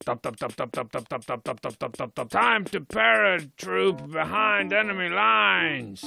Time to paratroop behind enemy lines.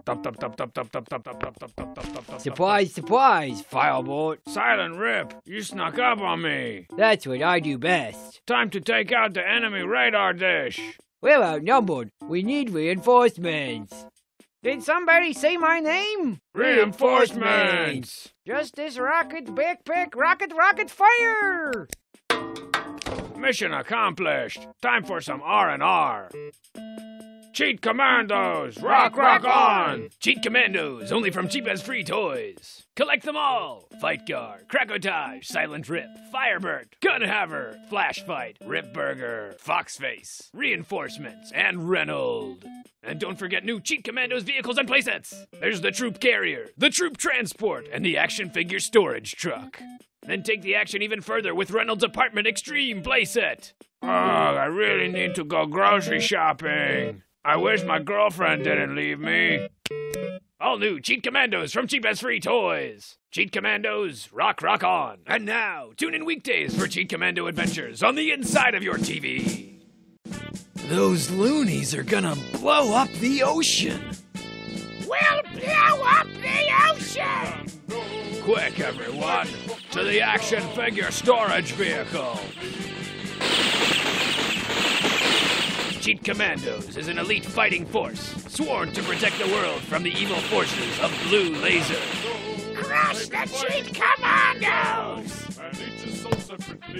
Surprise, surprise, Firebolt. Silent Rip, you snuck up on me. That's what I do best. Time to take out the enemy radar dish. We're outnumbered. We need reinforcements. Did somebody say my name? Reinforcements! Justice Rocket, backpack, rocket, fire! Mission accomplished. Time for some R&R. Cheat Commandos, rock on! Cheat Commandos, only from cheap as free toys. Collect them all. Fight Guard, Krakotage, Silent Rip, Firebird, Gunhaver, Flash Fight, Rip Burger, Foxface, Reinforcements, and Reynold. And don't forget new Cheat Commandos vehicles and playsets. There's the Troop Carrier, the Troop Transport, and the Action Figure Storage Truck. Then take the action even further with Reynolds' Apartment Extreme playset. Ugh, I really need to go grocery shopping. I wish my girlfriend didn't leave me. All new Cheat Commandos from cheap as free toys. Cheat Commandos, rock on. And now, tune in weekdays for Cheat Commando adventures on the inside of your TV. Those loonies are gonna blow up the ocean. We'll blow up the ocean! Quick, everyone, to the Action Figure Storage Vehicle. Cheat Commandos is an elite fighting force, sworn to protect the world from the evil forces of Blue Laser. Crush the Cheat Commandos! And each is sold separately.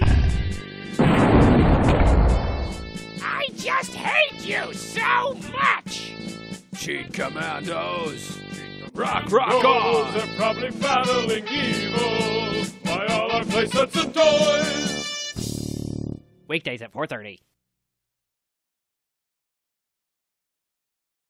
I just hate you so much! Cheat Commandos, rock on! They're probably battling evil by all our playsets and toys. Weekdays at 4:30.